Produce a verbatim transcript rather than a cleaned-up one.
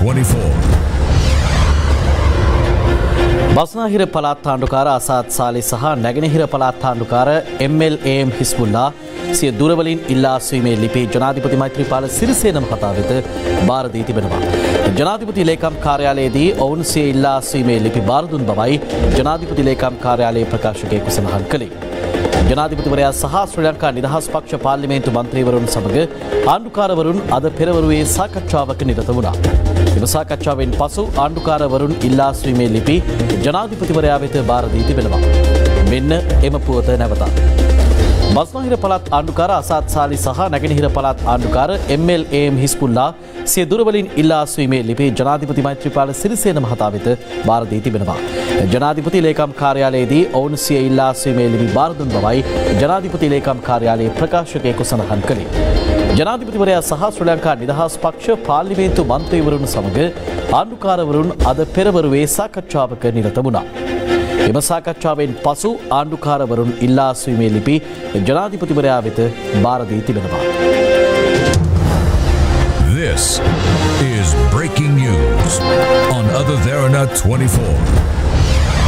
twenty-four. බස්නාහිර පළාත් ආණ්ඩුකාර අසාද් සාලි සහ නැගෙනහිර පළාත් ආණ්ඩුකාර එම් එල් ඒ එම් හිස්බුල්ලා සිය දුරවලින් ඉල්ලා අස්වීමේ ලිපි ජනාධිපති මෛත්‍රීපාල සිරිසේන මහතා වෙත බාර දී තිබෙනවා. ජනාධිපති ලේකම් කාර්යාලයේදී ඔවුන් සිය ඉල්ලා අස්වීමේ ලිපි බාර දුන් බවයි ජනාධිපති ලේකම් කාර්යාලයේ ප්‍රකාශකයෙකු සඳහන් කළේ. ජනාධිපතිවරයා සහ ශ්‍රී ලංකා නිදහස් පක්ෂ පාර්ලිමේන්තු මන්ත්‍රීවරුන් සමග ආණ්ඩුකාරවරුන් අද පෙරවරුවේ සාකච්ඡාවක නිරත වුණා. එම සාකච්ඡාවෙන් පසු ආණ්ඩුකාරවරුන් ඉල්ලා අස්වීමේ ලිපි ජනාධිපතිවරයා වෙත බාර දී තිබෙනවා. මෙන්න එම පුවත නැවතත්. බස්නාහිර පළාත් ආණ්ඩුකාර අසාද් සාලි සහ නැගෙනහිර පළාත් ආණ්ඩුකාර එම් එල් ඒ එම් හිස්බුල්ලා සිය දුරවලින් ඉල්ලා අස්වීමේ ලිපි ජනාධිපති මෛත්‍රීපාල සිරිසේන මහතා වෙත බාර දී තිබෙනවා. ජනාධිපති ලේකම් කාර්යාලයේදී ඔවුන් සිය ඉල්ලා අස්වීමේ ලිපි බාර දුන් බවයි ජනාධිපති ලේකම් කාර්යාලයේ ප්‍රකාශකයෙකු සඳහන් කළේ. ජනාධිපතිවරයා සහ ශ්‍රී ලංකා නිදහස් පක්ෂ පාර්ලිමේන්තු මන්ත්‍රීවරුන් සමග ආණ්ඩුකාරවරුන් අද පෙරවරුවේ සාකච්ඡාවක නිරත වුණා. එම සාකච්ඡාවෙන් පසු ආණ්ඩුකාරවරුන් ඉල්ලා අස්වීමේ ලිපි ජනාධිපතිවරයා වෙත බාර දී තිබෙනවා. This is breaking news on Other Therana twenty-four.